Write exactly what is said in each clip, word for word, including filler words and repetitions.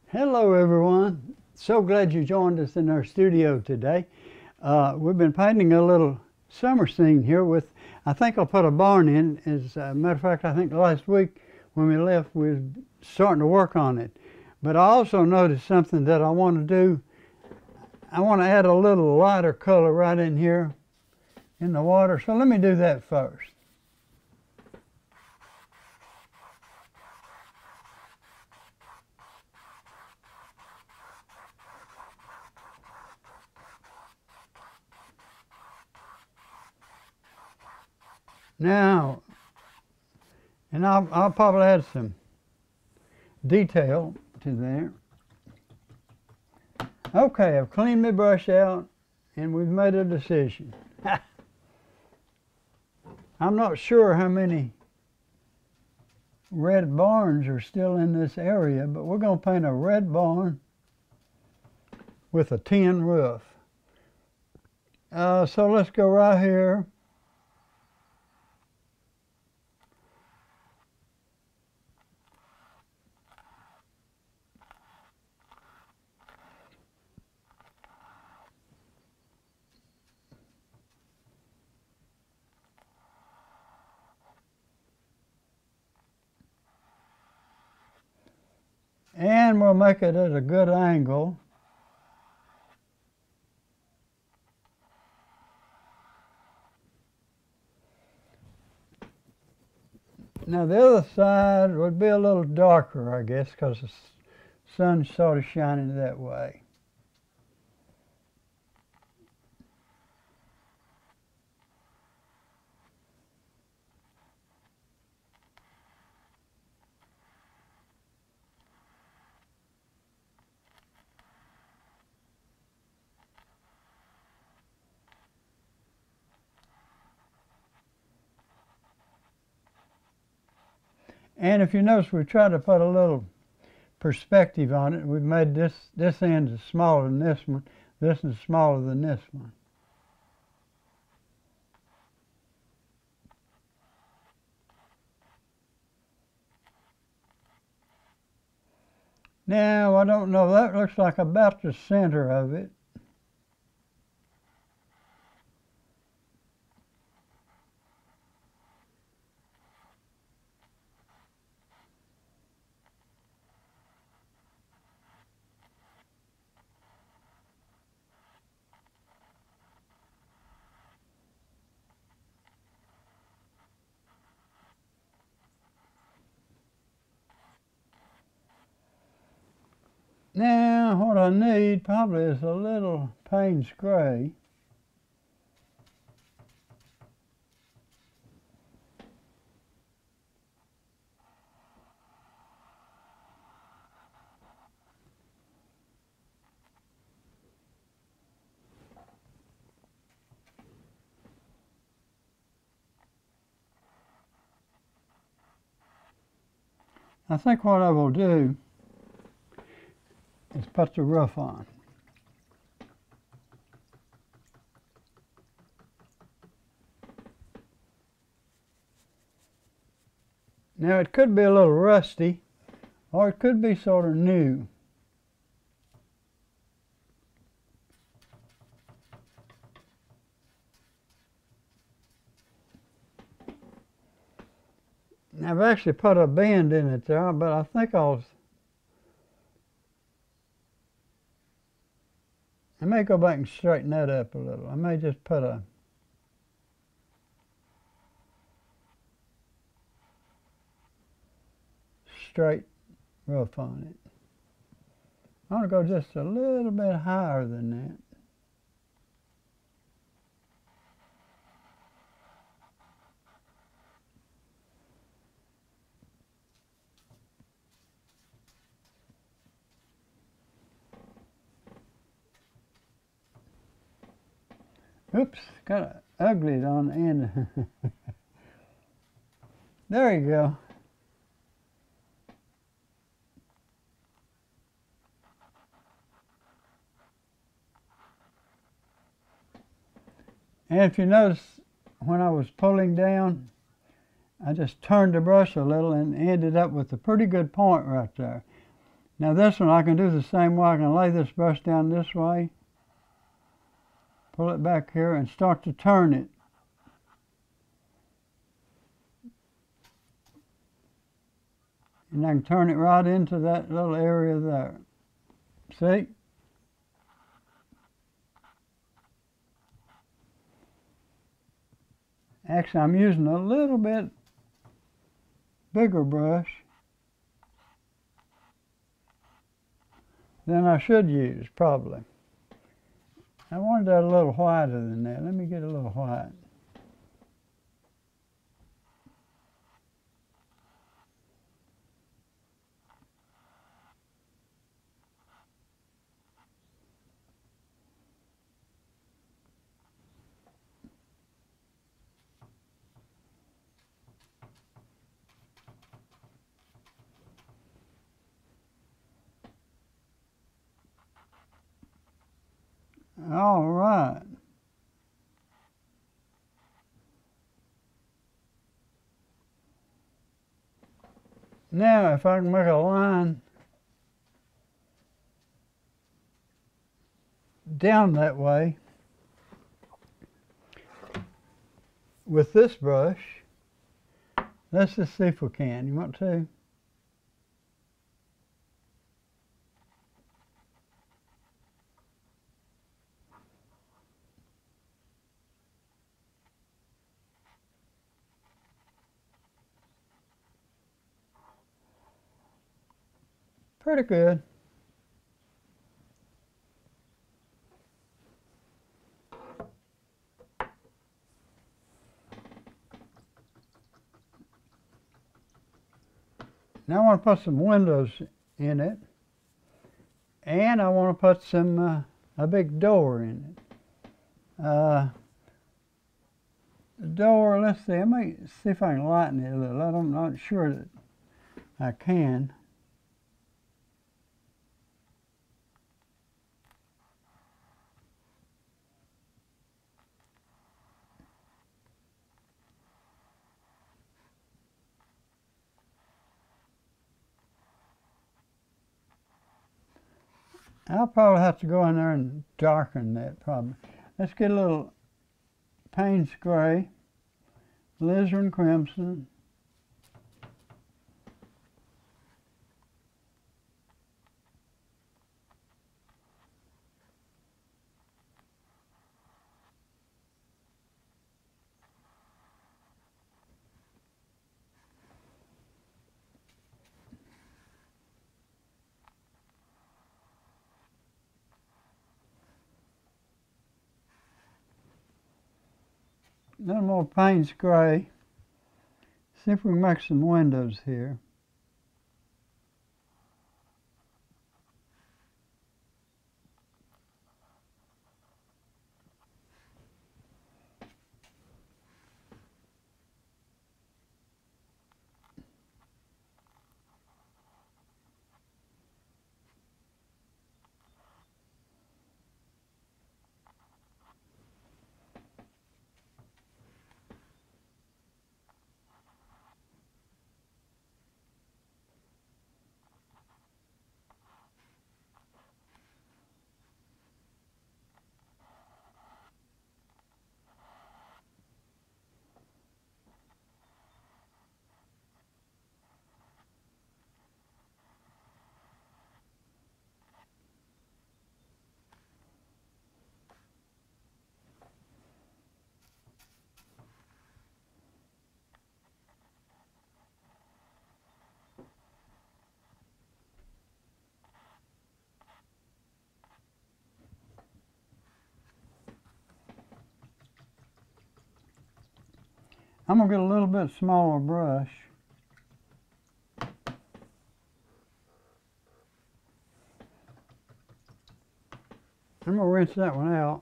Hello everyone. So glad you joined us in our studio today. Uh, we've been painting a little summer scene here with, I think I'll put a barn in. As a matter of fact, I think last week when we left we were starting to work on it. But I also noticed something that I want to do. I want to add a little lighter color right in here in the water. So let me do that first. Now, and I'll, I'll probably add some detail to there. Okay, I've cleaned my brush out and we've made a decision. I'm not sure how many red barns are still in this area, but we're going to paint a red barn with a tin roof. Uh, so let's go right here. And we'll make it at a good angle. Now the other side would be a little darker, I guess, because the sun's sort of shining that way. And if you notice, we try to put a little perspective on it. We've made this, this end is smaller than this one. This is smaller than this one. Now, I don't know, that looks like about the center of it. Now, what I need probably is a little Payne's Gray. I think what I will do is put the roof on. Now it could be a little rusty, or it could be sort of new. Now, I've actually put a bend in it there, but I think I'll I may go back and straighten that up a little. I may just put a straight roof on it. I want to go just a little bit higher than that. Oops, kind of ugly on the end. There you go. And if you notice, when I was pulling down, I just turned the brush a little and ended up with a pretty good point right there. Now this one I can do the same way. I can lay this brush down this way, pull it back here, and start to turn it. And I can turn it right into that little area there. See? Actually, I'm using a little bit bigger brush than I should use, probably. I wanted that a little whiter than that. Let me get a little white. All right. Now, if I can make a line down that way with this brush, let's just see if we can. You want to? Pretty good. Now I want to put some windows in it, and I want to put some uh, a big door in it. Uh, the door, let's see, I may see if I can lighten it a little. I'm not sure that I can. I'll probably have to go in there and darken that probably. Let's get a little Payne's Gray, Alizarin Crimson, a little more Payne's Gray. See if we can make some windows here. I'm gonna get a little bit smaller brush. I'm gonna rinse that one out.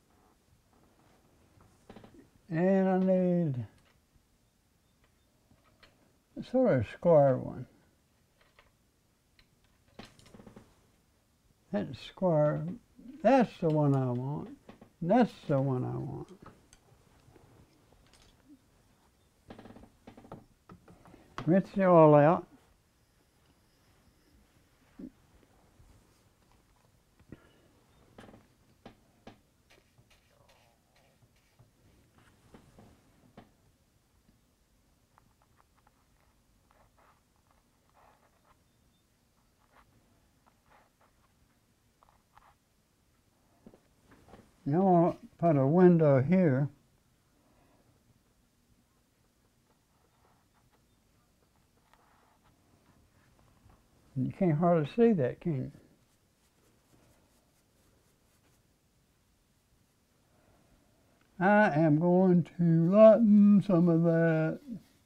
And I need sort of a square one. That's square. That's the one I want. That's the one I want. Rinse the oil out. Now I want to put a window here. You can't hardly see that, can you? I am going to lighten some of that.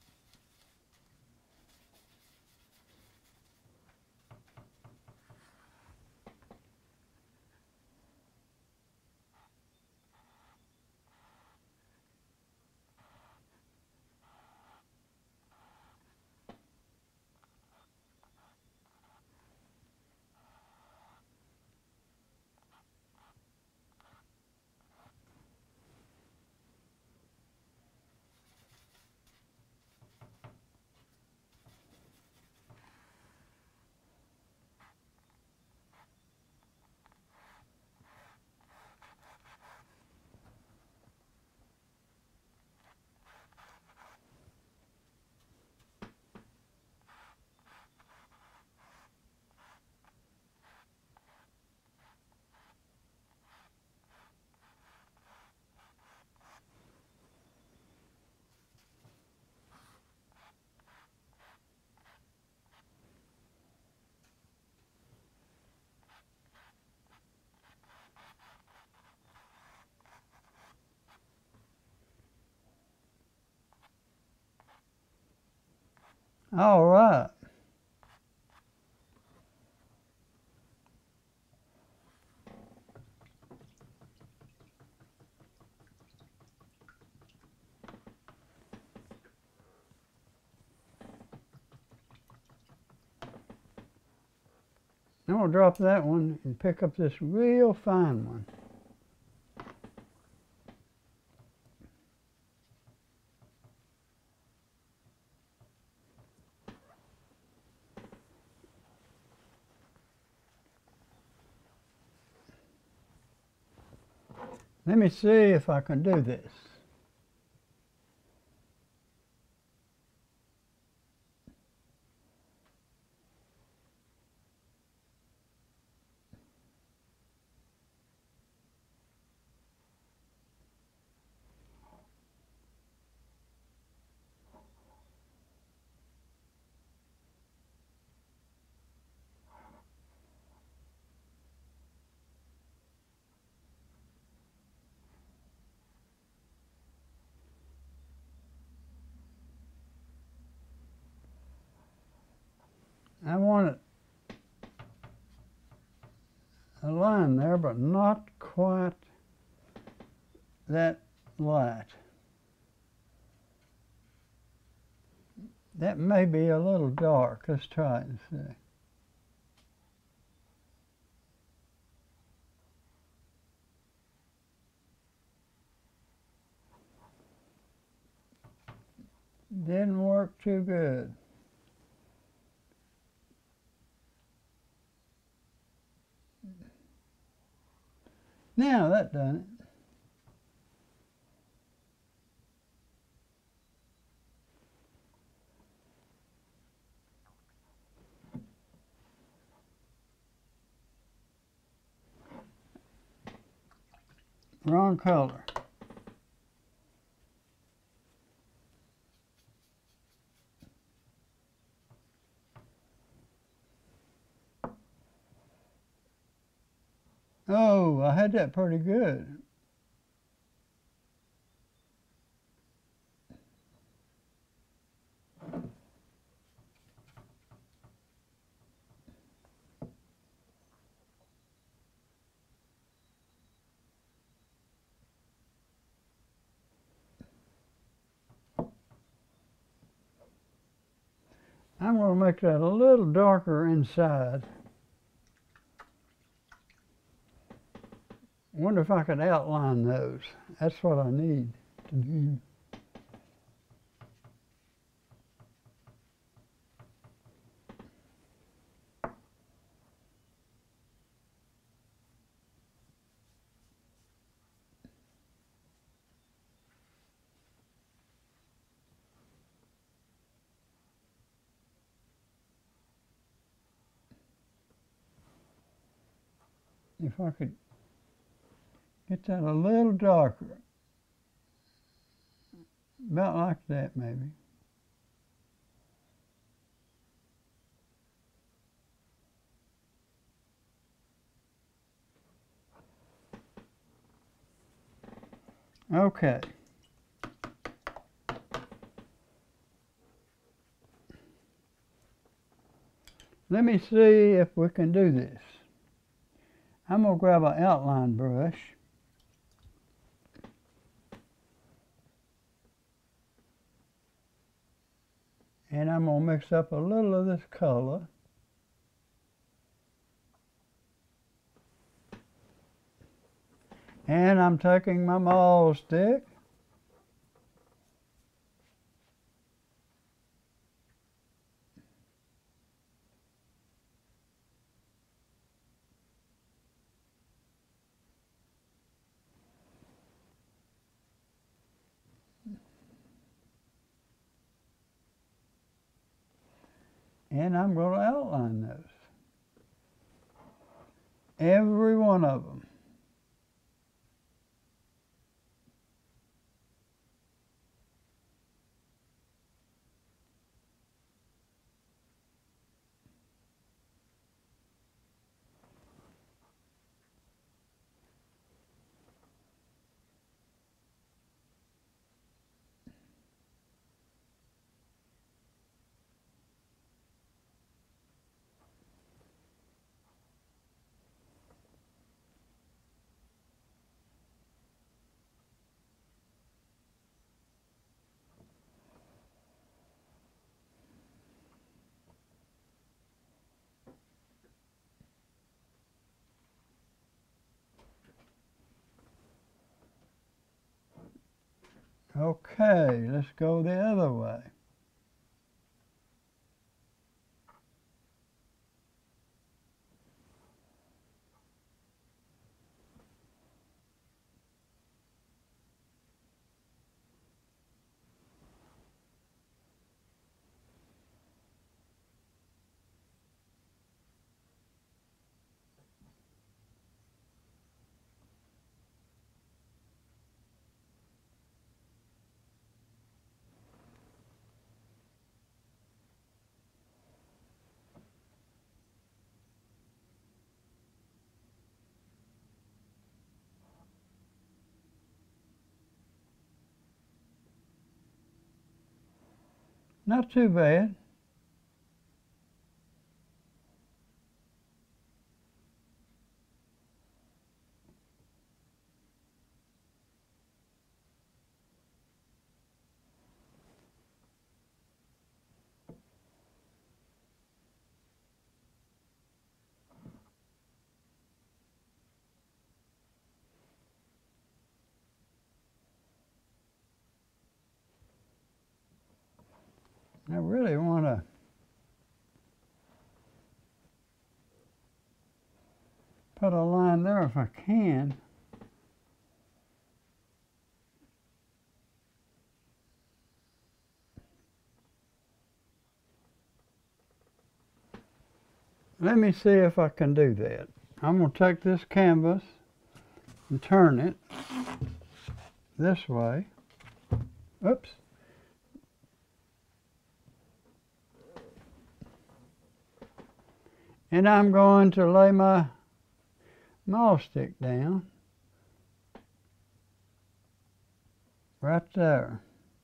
All right. I'm going to drop that one and pick up this real fine one. Let me see if I can do this. I want it a line there, but not quite that light. That may be a little dark. Let's try it and see. Didn't work too good. Now that done it. Wrong color. Oh, I had that pretty good. I'm going to make that a little darker inside. Wonder if I could outline those. That's what I need to do. If I could Get that a little darker. About like that, maybe. Okay. Let me see if we can do this. I'm going to grab an outline brush. And I'm going to mix up a little of this color. And I'm taking my maul stick. And I'm going to outline those. Every one of them. Okay, let's go the other way. Not too bad. I really want to put a line there if I can. Let me see if I can do that. I'm going to take this canvas and turn it this way. Oops. And I'm going to lay my maul stick down right there.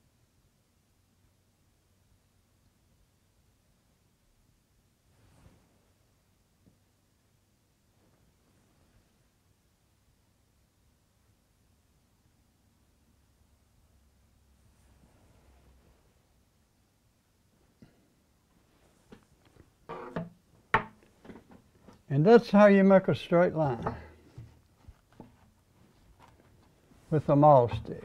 And that's how you make a straight line with a maul stick.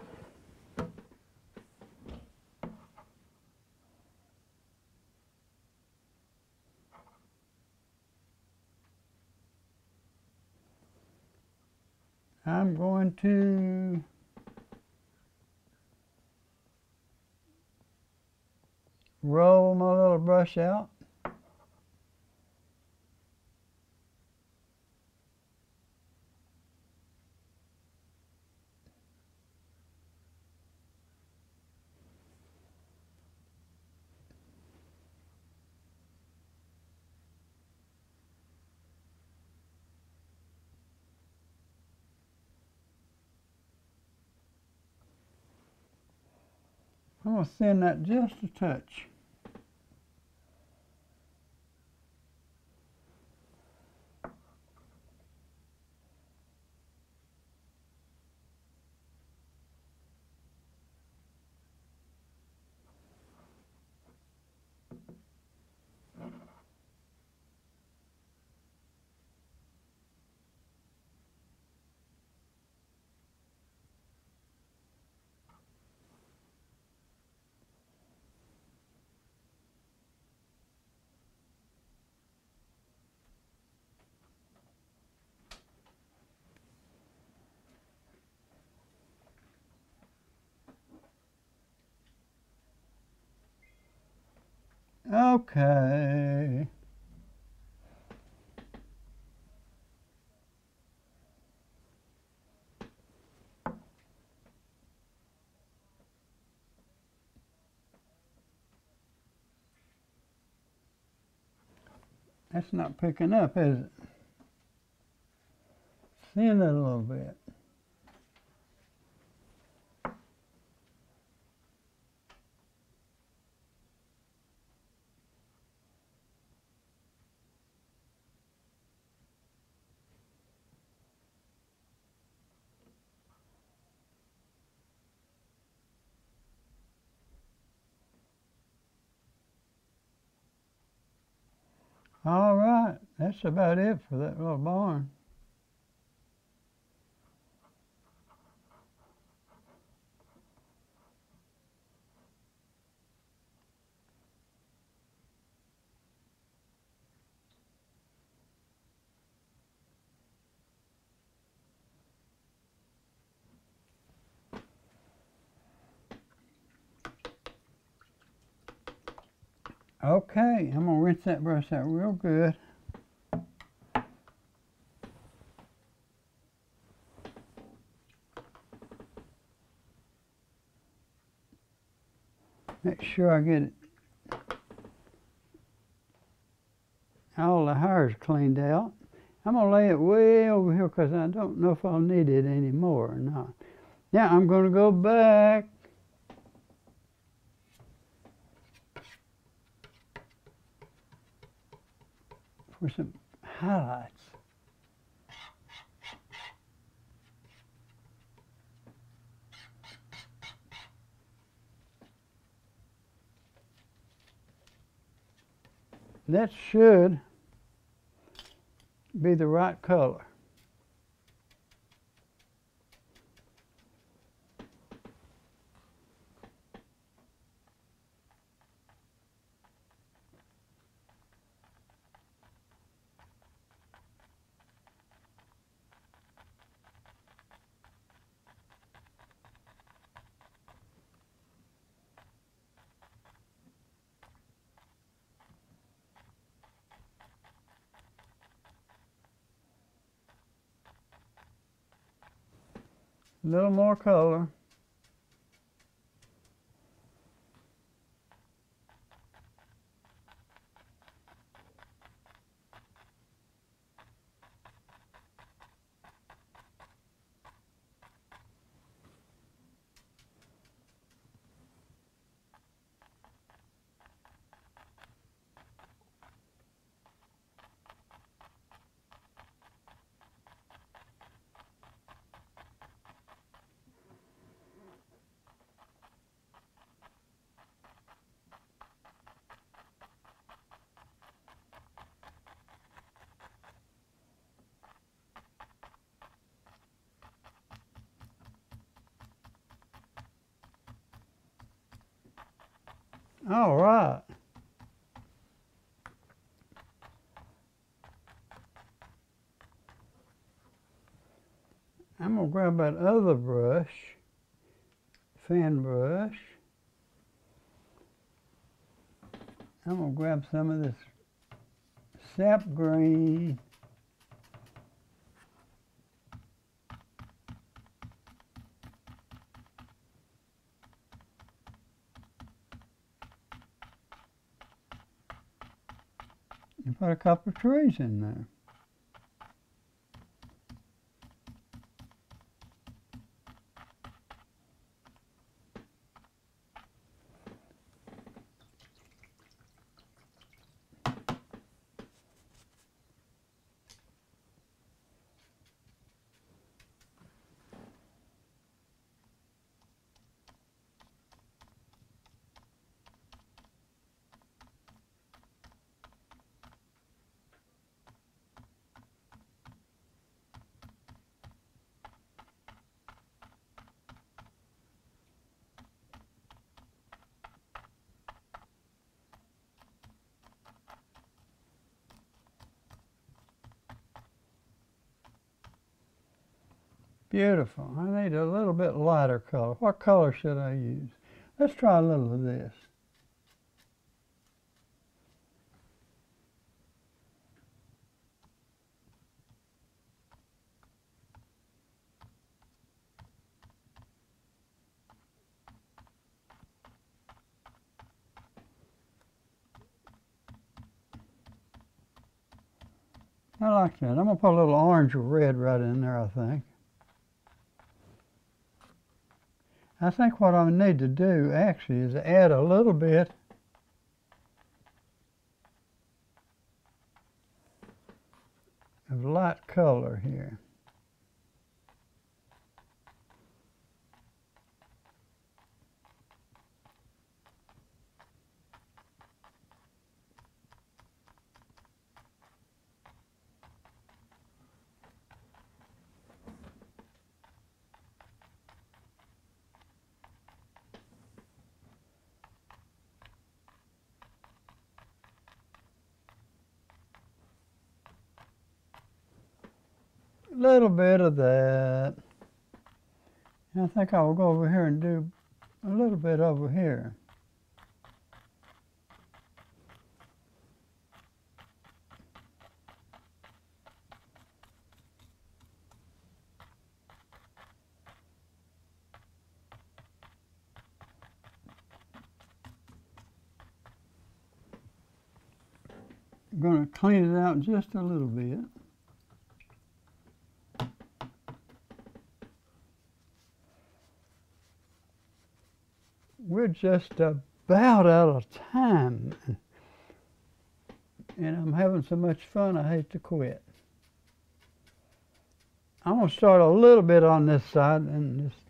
I'm going to roll my little brush out. I'm going to thin that just a touch. Okay. That's not picking up, is it? Thin it a little bit. All right, that's about it for that little barn. Okay, I'm gonna rinse that brush out real good. Make sure I get it, all the hairs cleaned out. I'm gonna lay it way over here because I don't know if I'll need it anymore or not. Now I'm gonna go back. For some highlights. That should be the right color. A little more color. All right. I'm gonna grab that other brush, fan brush. I'm gonna grab some of this sap green. And put a couple of trees in there. Beautiful. I need a little bit lighter color. What color should I use? Let's try a little of this. I like that. I'm going to put a little orange or red right in there, I think. I think what I need to do actually is add a little bit of light color here. A little bit of that. And I think I will go over here and do a little bit over here. I'm going to clean it out just a little bit. We're just about out of time, and I'm having so much fun I hate to quit. I'm going to start a little bit on this side and just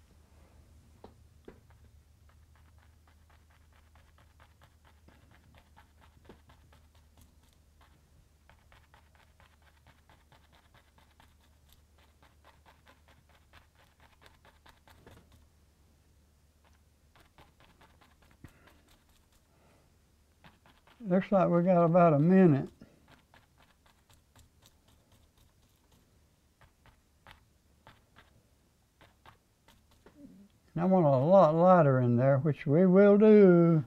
looks like we got about a minute. I want a lot lighter in there, which we will do.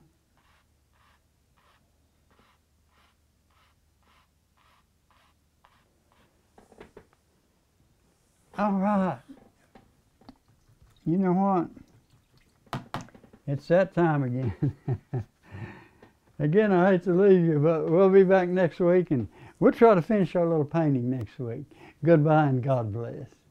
All right. You know what? It's that time again. Again, I hate to leave you, but we'll be back next week, and we'll try to finish our little painting next week. Goodbye, and God bless.